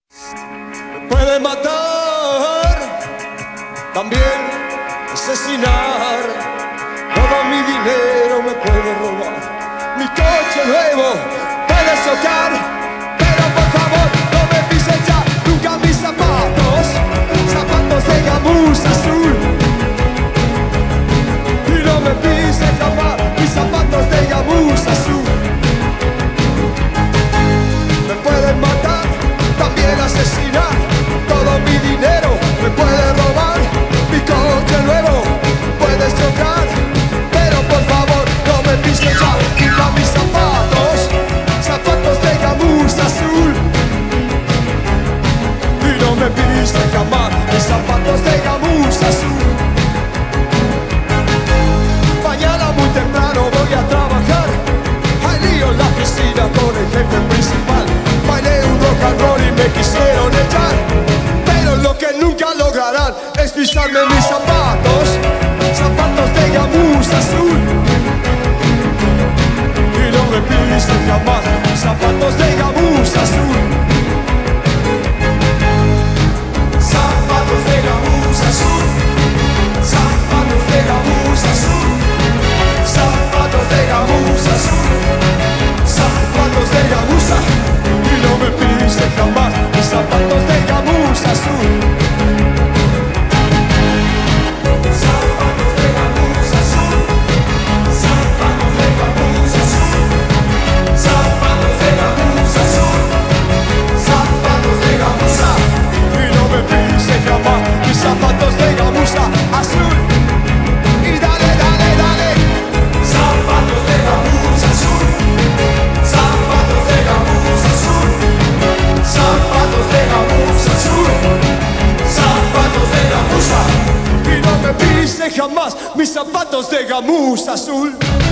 Me puede matar, también asesinar. Todo mi dinero me puede robar, mi coche nuevo puede chocar. Pero por favor no me pises ya nunca mis zapatos, zapatos de gamuza azul. Y no me pises jamás mis zapatos de gamuza azul. Me pueden matar, también asesinar. Todo mi dinero me puede robar, mi coche nuevo puedes chocar. Pero por favor no me pises ya nunca mis zapatos, zapatos de gamuza azul. Y no me pises jamás mis zapatos de gamuza azul. Mañana muy temprano voy a trabajar, hay lío en la oficina con el jefe principal. Bailé un rock and roll y me quisieron echar, pero lo que nunca lograrán es pisarme mis zapatos, zapatos de gamuza azul. Y no me pisen jamás mis zapatos de gamuza azul. Zapatos de gamuza azul, zapatos de gamuza azul, zapatos de gamuza azul, zapatos de gamuza. Y no me pisen jamás mis zapatos de gamuza azul. Zapatos de gamuza azul, zapatos de gamuza azul, zapatos de gamuza azul, zapatos de gamuza. Y no me pisen jamás mis zapatos de gamuza azul. Y dale, dale, dale. Zapatos de gamuza azul, zapatos de gamuza azul, zapatos de gamuza azul, zapatos de gamuza. Y no me pisen jamás mis zapatos de gamuza azul.